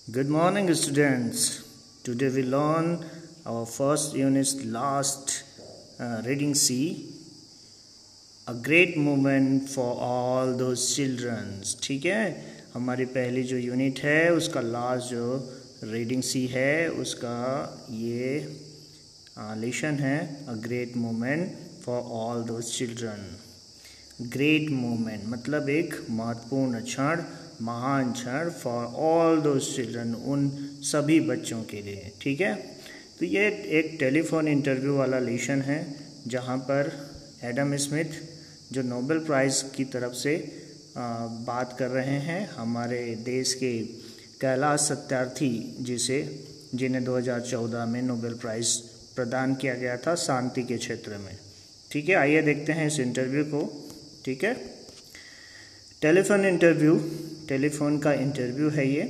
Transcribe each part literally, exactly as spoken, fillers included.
Good morning, students. Today we learn our first unit's last uh, reading C. A great moment for all those children. ठीक है, हमारी पहली जो unit है उसका लास्ट जो रीडिंग सी है उसका ये लेसन है a great moment for all those children. Great moment मतलब एक महत्वपूर्ण क्षण, महान क्षण फॉर ऑल दोज चिल्ड्रन, उन सभी बच्चों के लिए। ठीक है, तो ये एक टेलीफोन इंटरव्यू वाला लेसन है जहाँ पर एडम स्मिथ जो नोबेल प्राइज़ की तरफ से आ, बात कर रहे हैं हमारे देश के कैलाश सत्यार्थी जिसे जिन्हें दो हज़ार चौदह में नोबेल प्राइज़ प्रदान किया गया था शांति के क्षेत्र में। ठीक है, आइए देखते हैं इस इंटरव्यू को। ठीक है, टेलीफोन इंटरव्यू, टेलीफोन का इंटरव्यू है ये।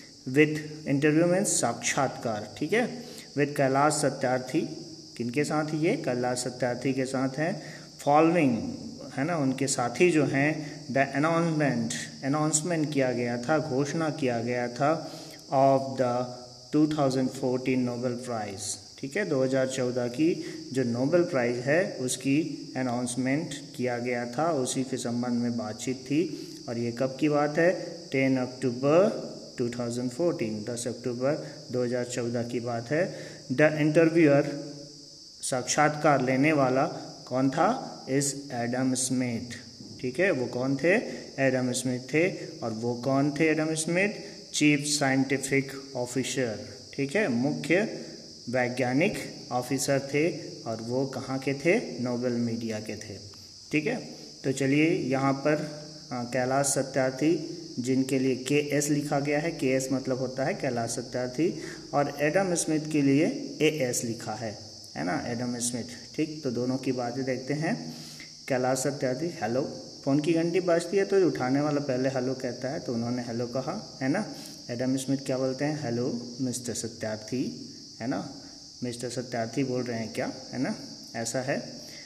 विद इंटरव्यू मीन्स साक्षात्कार। ठीक है, विद कैलाश सत्यार्थी, किनके साथ ये कैलाश सत्यार्थी के साथ हैं। फॉलोइंग है ना, उनके साथी जो हैं द अनाउंसमेंट, अनाउंसमेंट किया गया था, घोषणा किया गया था ऑफ द दो हज़ार चौदह नोबेल प्राइज़। ठीक है, दो हज़ार चौदह की जो नोबेल प्राइज़ है उसकी अनाउंसमेंट किया गया था, उसी के संबंध में बातचीत थी। और ये कब की बात है? दस अक्टूबर दो हज़ार चौदह, दस अक्टूबर दो हज़ार चौदह की बात है। द इंटरव्यूअर, साक्षात्कार लेने वाला कौन था? इस एडम स्मिथ। ठीक है, वो कौन थे? एडम स्मिथ थे। और वो कौन थे Adam Smith? Chief scientific officer. ठीक है, मुख्य वैज्ञानिक ऑफिसर थे और वो कहाँ के थे? नोबेल मीडिया के थे। ठीक है, तो चलिए यहाँ पर कैलाश सत्यार्थी जिनके लिए के एस लिखा गया है, के एस मतलब होता है कैलाश सत्यार्थी, और एडम स्मिथ के लिए ए एस लिखा है है ना, एडम स्मिथ। ठीक, तो दोनों की बातें देखते हैं। कैलाश सत्यार्थी, हेलो। फ़ोन की घंटी बजती है तो उठाने वाला पहले हेलो कहता है, तो उन्होंने हेलो कहा है ना। एडम स्मिथ क्या बोलते हैं? हेलो मिस्टर सत्यार्थी, है ना, मिस्टर सत्यार्थी बोल रहे हैं क्या, है ना, ऐसा है।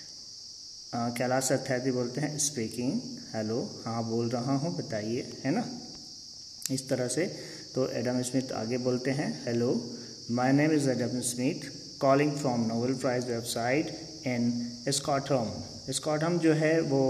कैलाश सत्यार्थी बोलते हैं स्पीकिंग, हेलो, हाँ बोल रहा हूँ, बताइए, है ना, इस तरह से। तो एडम स्मिथ आगे बोलते हैं, hello my name is Adam Smith calling from Nobel prize website in Stockholm. Stockholm जो है वो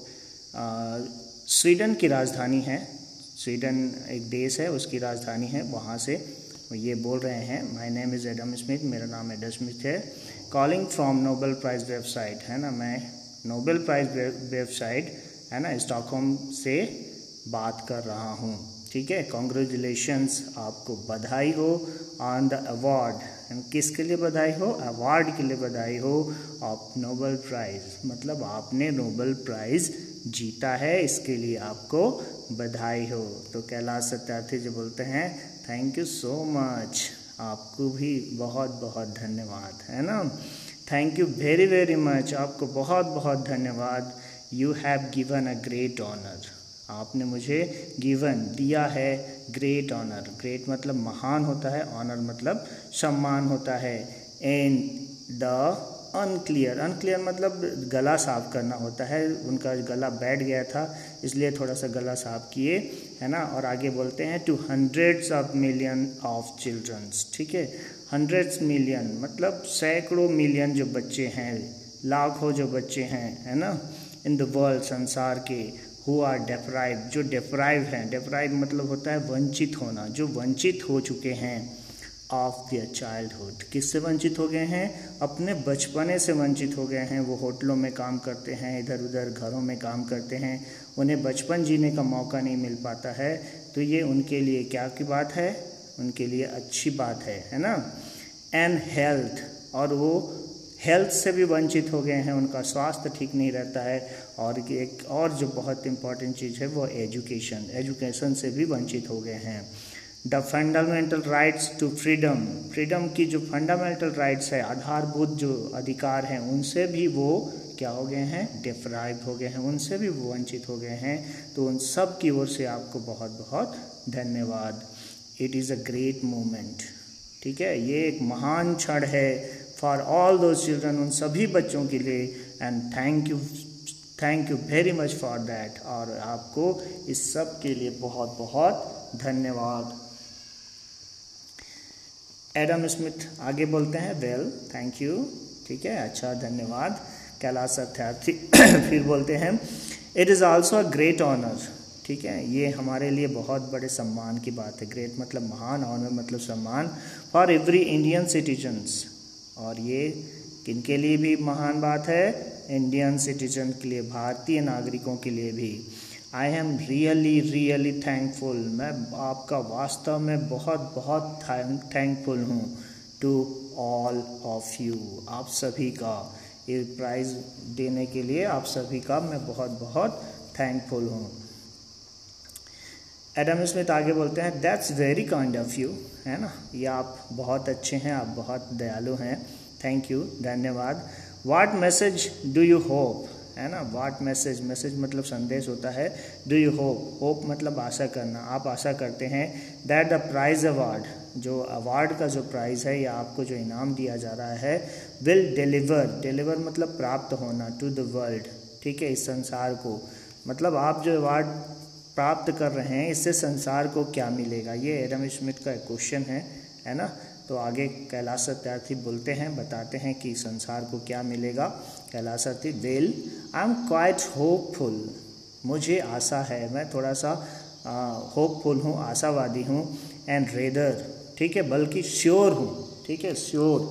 आ, स्वीडन की राजधानी है। स्वीडन एक देश है, उसकी राजधानी है, वहाँ से ये बोल रहे हैं। My name is Adam Smith, मेरा नाम एडम स्मिथ है। Calling from Nobel prize website, है ना, मैं नोबेल प्राइज़ वेबसाइट है ना स्टॉकहोम से बात कर रहा हूँ। ठीक है, कॉन्ग्रेचुलेशंस, आपको बधाई हो ऑन द अवार्ड। किसके लिए बधाई हो? अवार्ड के लिए बधाई हो ऑफ नोबेल प्राइज़, मतलब आपने नोबेल प्राइज़ जीता है, इसके लिए आपको बधाई हो। तो कैलाश सत्यार्थी जो बोलते हैं थैंक यू सो मच, आपको भी बहुत बहुत धन्यवाद, है ना। Thank you very very much, आपको बहुत बहुत धन्यवाद। You have given a great honour, आपने मुझे गिवन दिया है ग्रेट ऑनर। ग्रेट मतलब महान होता है, ऑनर मतलब सम्मान होता है। एंड द अनक्लियर, अनक्लियर मतलब गला साफ करना होता है, उनका गला बैठ गया था इसलिए थोड़ा सा गला साफ किए, है ना। और आगे बोलते हैं to hundreds of million of childrens. ठीक है, हंड्रेड्स मिलियन मतलब सैकड़ों मिलियन जो बच्चे हैं, लाखों जो बच्चे हैं, है ना, इन द वर्ल्ड, संसार के, हु आर डेप्राइव, जो डेप्राइव हैं, डेप्राइव मतलब होता है वंचित होना, जो वंचित हो चुके हैं ऑफ देयर चाइल्डहुड। किससे वंचित हो गए हैं? अपने बचपने से वंचित हो गए हैं। वो होटलों में काम करते हैं, इधर उधर घरों में काम करते हैं, उन्हें बचपन जीने का मौका नहीं मिल पाता है। तो ये उनके लिए क्या की बात है? उनके लिए अच्छी बात है, है ना। एंड हेल्थ, और वो हेल्थ से भी वंचित हो गए हैं, उनका स्वास्थ्य ठीक नहीं रहता है। और एक और जो बहुत इम्पॉर्टेंट चीज़ है वो एजुकेशन, एजुकेशन से भी वंचित हो गए हैं। The fundamental rights to freedom, freedom की जो फंडामेंटल राइट्स है, आधारभूत जो अधिकार हैं, उनसे भी वो क्या हो गए हैं? डिप्राइव हो गए हैं, उनसे भी वो वंचित हो गए हैं। तो उन सब की ओर से आपको बहुत बहुत धन्यवाद। It is a great moment. ठीक है, ये एक महान क्षण है फॉर ऑल दोज चिल्ड्रन, उन सभी बच्चों के लिए। And thank you, thank you very much for that, और आपको इस सब के लिए बहुत बहुत धन्यवाद। एडम स्मिथ आगे बोलते हैं, वेल थैंक यू, ठीक है, अच्छा धन्यवाद। कैलाश सत्यार्थी फिर बोलते हैं, it is also a great honour, ठीक है, ये हमारे लिए बहुत बड़े सम्मान की बात है। ग्रेट मतलब महान, ऑनर मतलब सम्मान, फॉर एवरी इंडियन सिटीजन्स, और ये किनके लिए भी महान बात है, इंडियन सिटीजन के लिए, भारतीय नागरिकों के लिए भी। I am really really thankful, मैं आपका वास्तव में बहुत बहुत थैंकफुल हूँ, टू ऑल ऑफ यू, आप सभी का, ये प्राइज़ देने के लिए आप सभी का मैं बहुत बहुत थैंकफुल हूँ। एडम स्मिथ आगे बोलते हैं, that's very kind of you, है ना, ये आप बहुत अच्छे हैं, आप बहुत दयालु हैं, थैंक यू, धन्यवाद। What message do you hope, है ना, व्हाट मैसेज, मैसेज मतलब संदेश होता है, डू यू होप, होप मतलब आशा करना, आप आशा करते हैं, दैट द प्राइज अवार्ड, जो अवार्ड का जो प्राइज़ है या आपको जो इनाम दिया जा रहा है, विल डिलीवर, डिलीवर मतलब प्राप्त होना, टू द वर्ल्ड, ठीक है, इस संसार को, मतलब आप जो अवार्ड प्राप्त कर रहे हैं इससे संसार को क्या मिलेगा, ये एडम स्मिथ का एक क्वेश्चन है, है ना। तो आगे कैलाश सत्यार्थी बोलते हैं, बताते हैं कि संसार को क्या मिलेगा। Kailash Satyarthi, well I am quite hopeful, मुझे आशा है, मैं थोड़ा सा होपफुल हूँ, आशावादी हूँ, एंड रेदर, ठीक है, बल्कि श्योर हूँ, ठीक है, श्योर,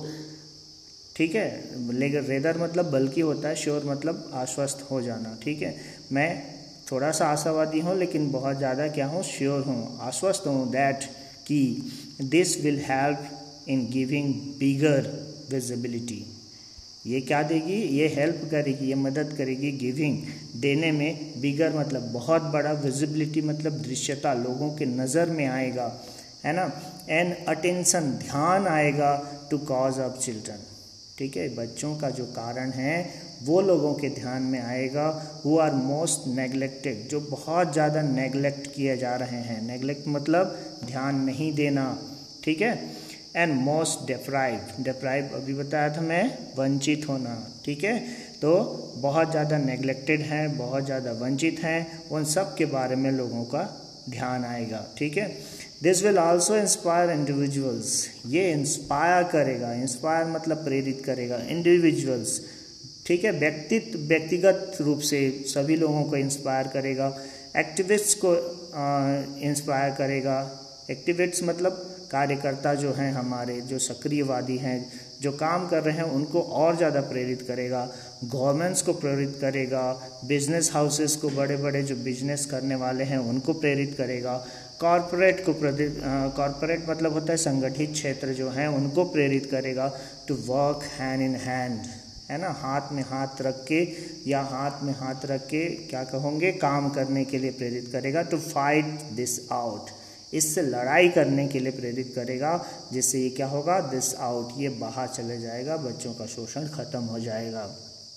ठीक है, लेकिन रेदर मतलब बल्कि होता है, श्योर मतलब आश्वस्त हो जाना, ठीक है, मैं थोड़ा सा आशावादी हूँ लेकिन बहुत ज़्यादा क्या हूँ, श्योर हूँ, आश्वस्त हूँ, दैट कि this will help in giving bigger visibility, ये क्या देगी, ये हेल्प करेगी, ये मदद करेगी, गिविंग देने में, बिगर मतलब बहुत बड़ा, विजिबिलिटी मतलब दृश्यता, लोगों के नज़र में आएगा, है ना, एंड अटेंशन ध्यान आएगा, टू कॉज ऑफ चिल्ड्रन, ठीक है, बच्चों का जो कारण है वो लोगों के ध्यान में आएगा, हु आर मोस्ट नेग्लेक्टेड, जो बहुत ज़्यादा नेग्लेक्ट किए जा रहे हैं, नेग्लेक्ट मतलब ध्यान नहीं देना, ठीक है, एंड मोस्ट डेप्राइव, डेप्राइव अभी बताया था मैं, वंचित होना, ठीक है, तो बहुत ज़्यादा नेग्लेक्टेड हैं, बहुत ज़्यादा वंचित हैं, उन सब के बारे में लोगों का ध्यान आएगा, ठीक है। This will also inspire individuals, ये इंस्पायर करेगा, इंस्पायर मतलब प्रेरित करेगा, इंडिविजुअल्स, ठीक है, व्यक्तित्व, व्यक्तिगत रूप से सभी लोगों को इंस्पायर करेगा, एक्टिविस्ट्स को इंस्पायर करेगा, एक्टिविस्ट्स मतलब कार्यकर्ता जो हैं हमारे, जो सक्रियवादी हैं, जो काम कर रहे हैं, उनको और ज़्यादा प्रेरित करेगा, गवर्नमेंट्स को प्रेरित करेगा, बिजनेस हाउसेस को, बड़े बड़े जो बिजनेस करने वाले हैं उनको प्रेरित करेगा, कॉरपोरेट को प्रेरित, कॉरपोरेट मतलब होता है संगठित क्षेत्र जो हैं उनको प्रेरित करेगा, to work hand in hand, है ना, हाथ में हाथ रख के या हाथ में हाथ रख के क्या कहोगे, काम करने के लिए प्रेरित करेगा, टू फाइट दिस आउट, इससे लड़ाई करने के लिए प्रेरित करेगा, जिससे ये क्या होगा, दिस आउट, ये बाहर चले जाएगा, बच्चों का शोषण खत्म हो जाएगा।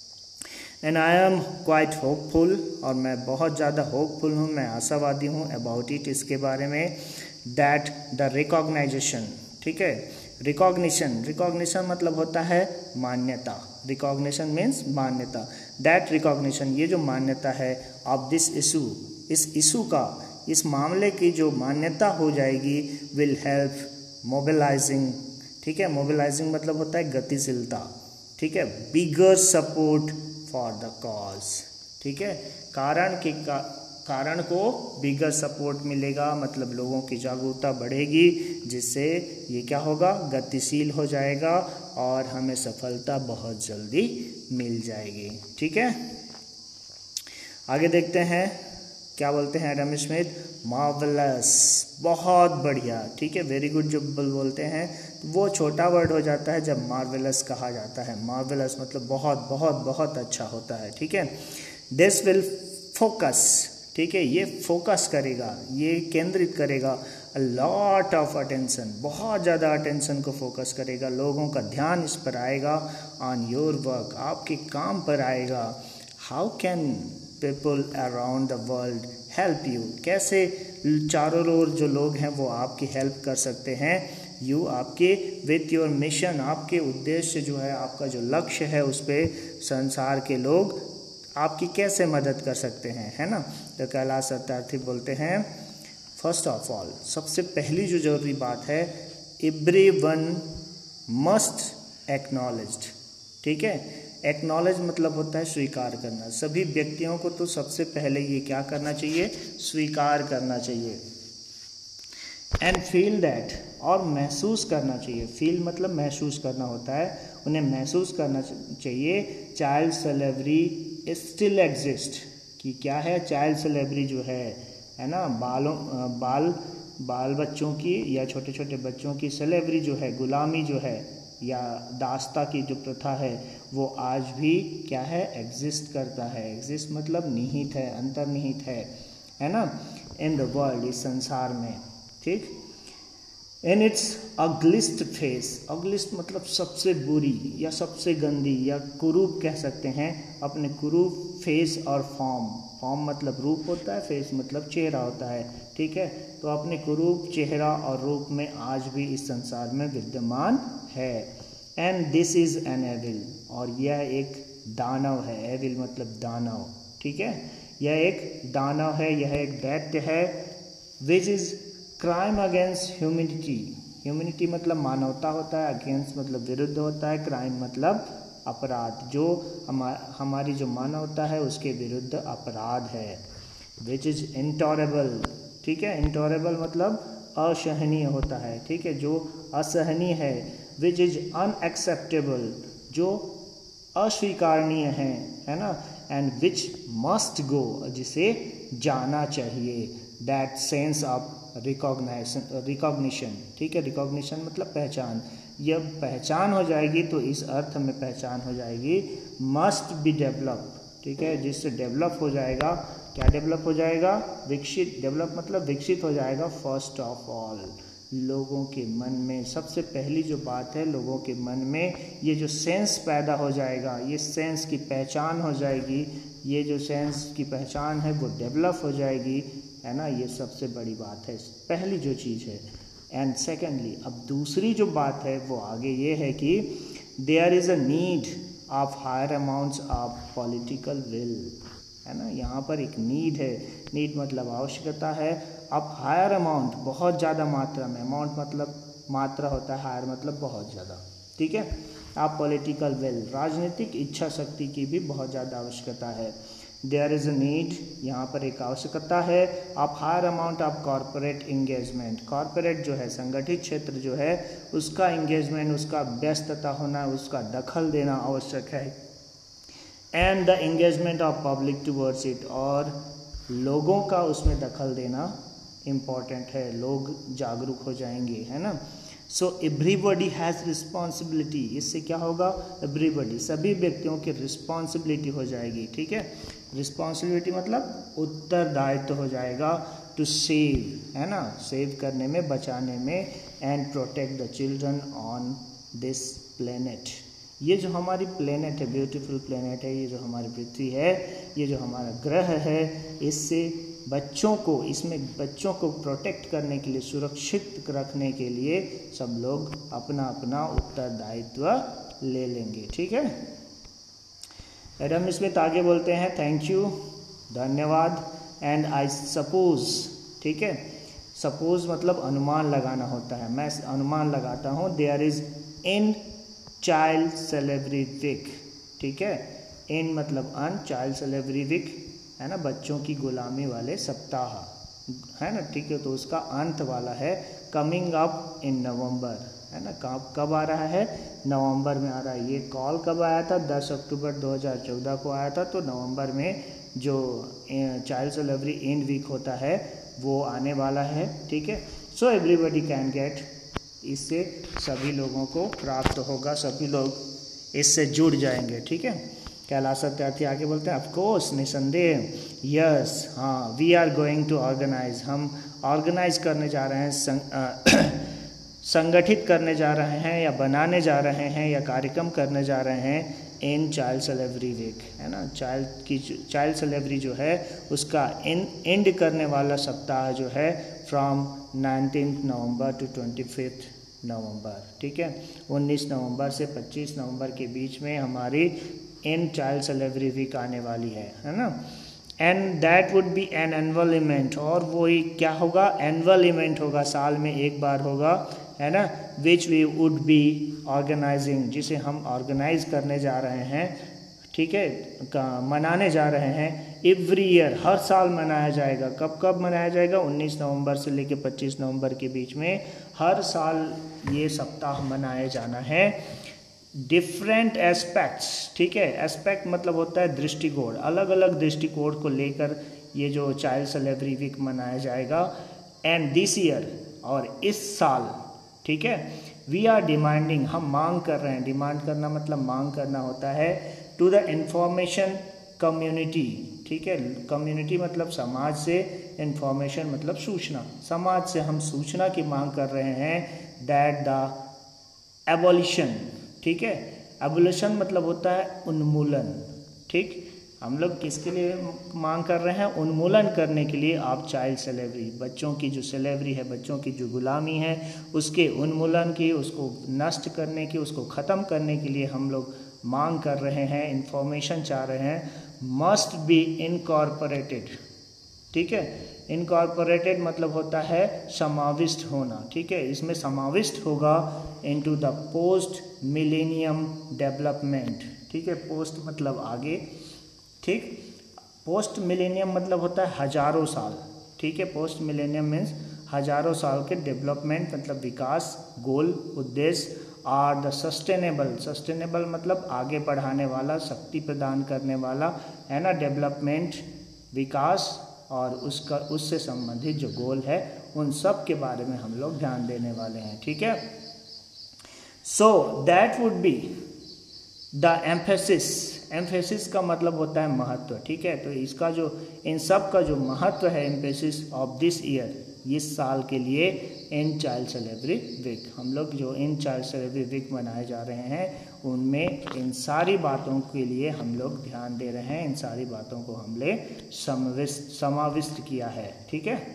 And I am quite hopeful, और मैं बहुत ज़्यादा होपफुल हूँ, मैं आशावादी हूँ, अबाउट इट, इसके बारे में, दैट द रिकॉग्नाइजेशन, ठीक है, रिकॉग्निशन, रिकॉग्निशन मतलब होता है मान्यता, रिकॉग्निशन मीन्स मान्यता, दैट रिकॉग्निशन, ये जो मान्यता है, ऑफ दिस इशू, इस इशू का, इस मामले की जो मान्यता हो जाएगी, विल हेल्प मोबिलाइजिंग, ठीक है, मोबिलाइजिंग मतलब होता है गतिशीलता, ठीक है, bigger support for the cause, ठीक है, कारण के का, कारण को बिगर सपोर्ट मिलेगा, मतलब लोगों की जागरूकता बढ़ेगी, जिससे ये क्या होगा, गतिशील हो जाएगा और हमें सफलता बहुत जल्दी मिल जाएगी, ठीक है। आगे देखते हैं क्या बोलते हैं एडम स्मिथ, मार्वलस, बहुत बढ़िया, ठीक है, वेरी गुड जब बोलते हैं वो छोटा वर्ड हो जाता है जब मार्वलस कहा जाता है, मार्वलस मतलब बहुत बहुत बहुत अच्छा होता है, ठीक है। दिस विल फोकस, ठीक है, ये फोकस करेगा, ये केंद्रित करेगा, अ लॉट ऑफ अटेंशन, बहुत ज़्यादा अटेंशन को फोकस करेगा, लोगों का ध्यान इस पर आएगा, ऑन योर वर्क, आपके काम पर आएगा, how can people around the world help you, कैसे चारों ओर जो लोग हैं वो आपकी हेल्प कर सकते हैं, यू, आपके विथ योर मिशन, आपके उद्देश्य जो है, आपका जो लक्ष्य है, उस पर संसार के लोग आपकी कैसे मदद कर सकते हैं, है ना। तो कैलाश सत्यार्थी बोलते हैं, फर्स्ट ऑफ ऑल, सबसे पहली जो जरूरी बात है, everyone must acknowledged, ठीक है। एक्नॉलेज मतलब होता है स्वीकार करना। सभी व्यक्तियों को तो सबसे पहले ये क्या करना चाहिए, स्वीकार करना चाहिए। एंड फील दैट, और महसूस करना चाहिए। फील मतलब महसूस करना होता है, उन्हें महसूस करना चाहिए चाइल्ड स्लेवरी स्टिल एग्जिस्ट, कि क्या है, चाइल्ड स्लेवरी जो है है ना, बालों बाल बाल बच्चों की या छोटे छोटे बच्चों की स्लेवरी जो है, गुलामी जो है या दास्ता की जो प्रथा है, वो आज भी क्या है, एग्जिस्ट करता है। एग्जिस्ट मतलब निहित है, अंतर्निहित है है ना, इन द वर्ल्ड, इस संसार में, ठीक। इन इट्स अग्लिस्ट फेस, अग्लिस्ट मतलब सबसे बुरी या सबसे गंदी या कुरूप कह सकते हैं, अपने कुरूप फेस और फॉर्म, फॉर्म मतलब रूप होता है, फेस मतलब चेहरा होता है, ठीक है। तो अपने कुरूप चेहरा और रूप में आज भी इस संसार में विद्यमान है। And this is an evil, और यह एक दानव है। एविल मतलब दानव, ठीक है। यह एक दानव है, यह एक दैत्य है। Which is crime against humanity, humanity मतलब मानवता होता है, अगेंस्ट मतलब विरुद्ध होता है, क्राइम मतलब अपराध, जो हमार हमारी जो मानवता है उसके विरुद्ध अपराध है। विच इज इंटॉरेबल, ठीक है। इंटॉरेबल मतलब असहनीय होता है, ठीक है, जो असहनीय है। विच इज अनएक्सेप्टेबल, जो अस्वीकारनीय है है ना। एंड विच मस्ट गो, जिसे जाना चाहिए। That sense of recognition recognition ठीक है, रिकॉग्निशन मतलब पहचान। जब पहचान हो जाएगी तो इस अर्थ में पहचान हो जाएगी, मस्ट बी डेवलप, ठीक है, जिससे डेवलप हो जाएगा। क्या डेवलप हो जाएगा, विकसित। डेवलप मतलब विकसित हो जाएगा। फर्स्ट ऑफ ऑल, लोगों के मन में सबसे पहली जो बात है, लोगों के मन में ये जो सेंस पैदा हो जाएगा, ये सेंस की पहचान हो जाएगी, ये जो सेंस की पहचान है वो डेवलप हो जाएगी, है ना। ये सबसे बड़ी बात है, पहली जो चीज़ है। एंड सेकेंडली, अब दूसरी जो बात है वो आगे ये है कि there is a need of higher amounts of political will, है ना। यहाँ पर एक नीड है, नीड मतलब आवश्यकता है। अब हायर अमाउंट बहुत ज़्यादा मात्रा में, अमाउंट मतलब मात्रा होता है, हायर मतलब बहुत ज़्यादा, ठीक है। आप पॉलिटिकल विल, राजनीतिक इच्छा शक्ति की भी बहुत ज़्यादा आवश्यकता है। देयर इज़ अ नीड, यहाँ पर एक आवश्यकता है। आप higher amount of corporate engagement, corporate जो है, संगठित क्षेत्र जो है, उसका इंगेजमेंट, उसका व्यस्तता होना, उसका दखल देना आवश्यक है। And the engagement of public towards it, और लोगों का उसमें दखल देना इम्पॉर्टेंट है, लोग जागरूक हो जाएंगे, है ना। सो एवरीबॉडी हैज़ रिस्पॉन्सिबिलिटी, इससे क्या होगा, एवरीबॉडी, सभी व्यक्तियों की रिस्पॉन्सिबिलिटी हो जाएगी, ठीक है। रिस्पॉन्सिबिलिटी मतलब उत्तरदायित्व हो जाएगा, टू सेव, है ना, सेव करने में, बचाने में। And protect the children on this planet, ये जो हमारी प्लेनेट है, ब्यूटीफुल प्लेनेट है, ये जो हमारी पृथ्वी है, ये जो हमारा ग्रह है, इससे बच्चों को, इसमें बच्चों को प्रोटेक्ट करने के लिए, सुरक्षित रखने के लिए सब लोग अपना अपना उत्तरदायित्व ले लेंगे, ठीक है। एडम स्मिथ आगे बोलते हैं, थैंक यू, धन्यवाद। एंड आई सपोज, ठीक है, सपोज मतलब अनुमान लगाना होता है, मैं अनुमान लगाता हूँ। There is in child slavery week, ठीक है, इन मतलब अन, चाइल्ड स्लेवरी वीक, है ना, बच्चों की गुलामी वाले सप्ताह, है ना, ठीक है। तो उसका अंत वाला है, कमिंग अप इन नवंबर, है ना। कब कब आ रहा है, नवंबर में आ रहा है। ये कॉल कब आया था, दस अक्टूबर दो हज़ार चौदह को आया था। तो नवंबर में जो चाइल्ड स्लेवरी एंड वीक होता है वो आने वाला है, ठीक है। सो एवरीबडी कैन गेट, इससे सभी लोगों को प्राप्त होगा, सभी लोग इससे जुड़ जाएंगे, ठीक है। कैलाश सत्यार्थी आगे बोलते हैं, ऑफकोर्स, निसंदेह, यस, हाँ, we are going to organise, हम ऑर्गेनाइज करने जा रहे हैं, संग, आ, संगठित करने जा रहे हैं या बनाने जा रहे हैं या कार्यक्रम करने जा रहे हैं इन चाइल्ड स्लेवरी वीक, है ना। चाइल्ड की चाइल्ड स्लेवरी जो है उसका इन एंड करने वाला सप्ताह जो है from nineteen November to twenty fifth November, ठीक है। उन्नीस नवंबर से पच्चीस नवंबर के बीच में हमारी इन चाइल्ड स्लेवरी वीक आने वाली है, है ना। And that would be an annual event, और वो क्या होगा, एनुअल इवेंट होगा, साल में एक बार होगा, है ना, which we would be organising, जिसे हम ऑर्गेनाइज करने जा रहे हैं, ठीक है, मनाने जा रहे हैं एवरी ईयर, हर साल मनाया जाएगा। कब कब मनाया जाएगा? उन्नीस नवंबर से लेकर पच्चीस नवंबर के बीच में हर साल ये सप्ताह मनाया जाना है। डिफरेंट एस्पेक्ट्स, ठीक है, एस्पेक्ट मतलब होता है दृष्टिकोण, अलग अलग दृष्टिकोण को लेकर ये जो चाइल्ड सेलिब्रेटरी वीक मनाया जाएगा। एंड दिस ईयर, और इस साल, ठीक है, वी आर डिमांडिंग, हम मांग कर रहे हैं, डिमांड करना मतलब मांग करना होता है, टू द इंफॉर्मेशन कम्युनिटी, ठीक है, कम्युनिटी मतलब समाज से, इंफॉर्मेशन मतलब सूचना, समाज से हम सूचना की मांग कर रहे हैं दैट द एबॉलिशन, ठीक है, एबॉलिशन मतलब होता है उन्मूलन, ठीक, हम लोग किसके लिए मांग कर रहे हैं? उन्मूलन करने के लिए आप चाइल्ड सेलेवरी, बच्चों की जो सेलेवरी है, बच्चों की जो गुलामी है, उसके उन्मूलन की, उसको नष्ट करने की, उसको ख़त्म करने के लिए हम लोग मांग कर रहे हैं, इंफॉर्मेशन चाह रहे हैं। मस्ट बी इनकॉर्पोरेटेड, ठीक है, इनकॉर्पोरेटेड मतलब होता है समाविष्ट होना, ठीक है, इसमें समाविष्ट होगा into the post millennium development, ठीक है, पोस्ट मतलब आगे, ठीक, पोस्ट मिलेनियम मतलब होता है हजारों साल, ठीक है, पोस्ट मिलेनियम मीन्स हजारों साल के डेवलपमेंट मतलब विकास, गोल, उद्देश्य, आर द सस्टेनेबल, सस्टेनेबल मतलब आगे बढ़ाने वाला, शक्ति प्रदान करने वाला, है ना, डेवलपमेंट, विकास, और उसका उससे संबंधित जो गोल है, उन सब के बारे में हम लोग ध्यान देने वाले हैं, ठीक है। So that would be the emphasis, emphasis का मतलब होता है महत्व, ठीक है, तो इसका जो, इन सब का जो महत्व है, एम्फेसिस ऑफ दिस ईयर, इस साल के लिए, इन चाइल्ड सेलिब्रेटरी वीक, हम लोग जो इन चाइल्ड सेलिब्रेटरी वीक मनाए जा रहे हैं, उनमें इन सारी बातों के लिए हम लोग ध्यान दे रहे हैं, इन सारी बातों को हमने समाविष्ट समाविष्ट किया है, ठीक है।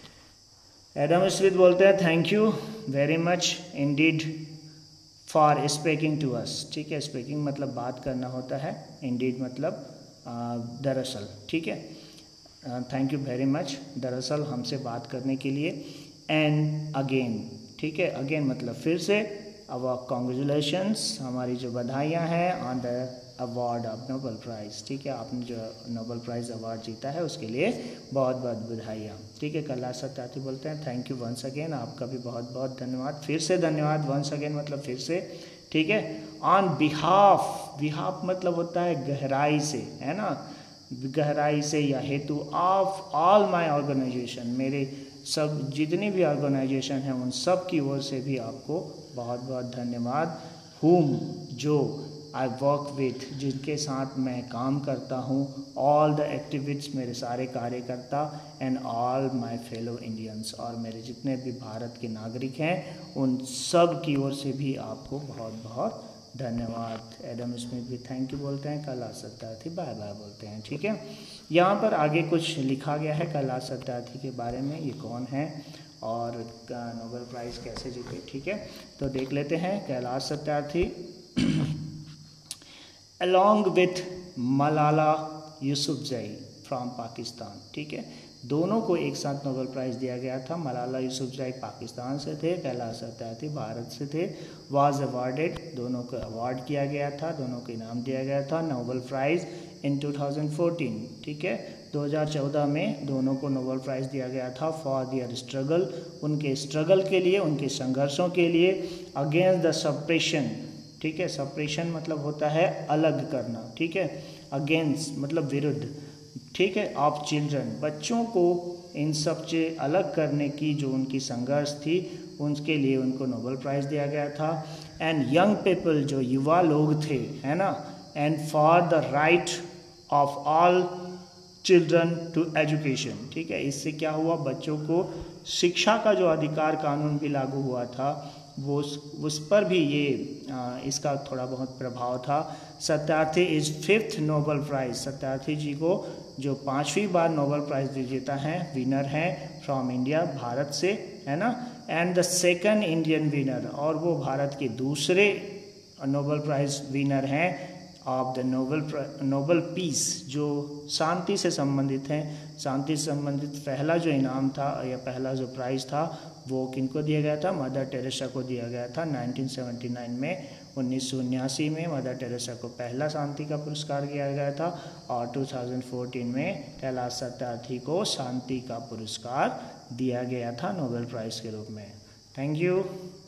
एडम स्मिथ बोलते हैं, thank you very much indeed for speaking to us, ठीक है, स्पीकिंग मतलब बात करना होता है, इंडीड मतलब दरअसल, ठीक है, थैंक यू वेरी मच, दरअसल हमसे बात करने के लिए। एंड अगेन, ठीक है, अगेन मतलब फिर से, अवर कॉन्ग्रेचुलेशंस, हमारी जो बधाइयाँ हैं on the award of Nobel prize, ठीक है, आपने जो नोबेल प्राइज़ अवार्ड जीता है उसके लिए बहुत बहुत बधाइयाँ, ठीक है। कैलाश सत्यार्थी बोलते हैं, थैंक यू वंस अगेन, आपका भी बहुत बहुत धन्यवाद, फिर से धन्यवाद, वंस अगेन मतलब फिर से, ठीक है। ऑन बिहाफ, बिहाफ मतलब होता है गहराई से, है ना, गहराई से या हेतु, ऑफ ऑल माय ऑर्गेनाइजेशन, मेरे सब जितनी भी ऑर्गेनाइजेशन हैं उन सब की ओर से भी आपको बहुत बहुत धन्यवाद। हुम, जो आई वर्क विथ, जिनके साथ मैं काम करता हूँ, ऑल द एक्टिविस्ट, मेरे सारे कार्यकर्ता, and all my fellow Indians, और मेरे जितने भी भारत के नागरिक हैं उन सब की ओर से भी आपको बहुत बहुत धन्यवाद। एडम स्मिथ भी थैंक यू बोलते हैं, कैलाश सत्यार्थी बाय बाय बोलते हैं, ठीक है। यहाँ पर आगे कुछ लिखा गया है कैलाश सत्यार्थी के बारे में, ये कौन है और नोबेल प्राइज़ कैसे जीते, ठीक है, तो देख लेते हैं। Kailash Satyarthi along with Malala Yousafzai from Pakistan, ठीक है, दोनों को एक साथ नोबेल प्राइज़ दिया गया था। मलाला यूसुफजई पाकिस्तान से थे, कैलाश सत्यार्थी भारत से थे। वाज अवार्डेड, दोनों को अवार्ड किया गया था, दोनों को इनाम दिया गया था, Nobel prize in two thousand fourteen, ठीक है, दो हज़ार चौदह में दोनों को नोबेल प्राइज़ दिया गया था फॉर देयर स्ट्रगल, उनके स्ट्रगल के लिए, उनके संघर्षों के लिए, अगेंस्ट द सप्रेशन, ठीक है, सप्रेशन मतलब होता है अलग करना, ठीक है, अगेंस्ट मतलब विरुद्ध, ठीक है, ऑफ चिल्ड्रन, बच्चों को इन सब से अलग करने की जो उनकी संघर्ष थी, उनके लिए उनको नोबेल प्राइज़ दिया गया था। एंड यंग पीपल, जो युवा लोग थे, है ना, and for the right of all children to education, ठीक है, इससे क्या हुआ, बच्चों को शिक्षा का जो अधिकार कानून भी लागू हुआ था, वो उस पर भी ये आ, इसका थोड़ा बहुत प्रभाव था। Satyarthi is fifth Nobel prize, Satyarthi ji को जो पांचवी बार नोबेल प्राइज़ विजेता हैं, विनर हैं फ्रॉम इंडिया, भारत से, है ना, and the second Indian winner, और वो भारत के दूसरे नोबेल प्राइज़ विनर हैं of the Nobel Nobel peace, जो शांति से संबंधित हैं, शांति से संबंधित पहला जो इनाम था या पहला जो प्राइज़ था वो किनको दिया गया था? मदर टेरेसा को दिया गया था नाइनटीन सेवेंटी नाइन में। उन्नीस सौ उन्यासी में मदर टेरेसा को पहला शांति का पुरस्कार दिया गया था और दो हज़ार चौदह में कैलाश सत्यार्थी को शांति का पुरस्कार दिया गया था नोबेल प्राइज़ के रूप में। Thank you.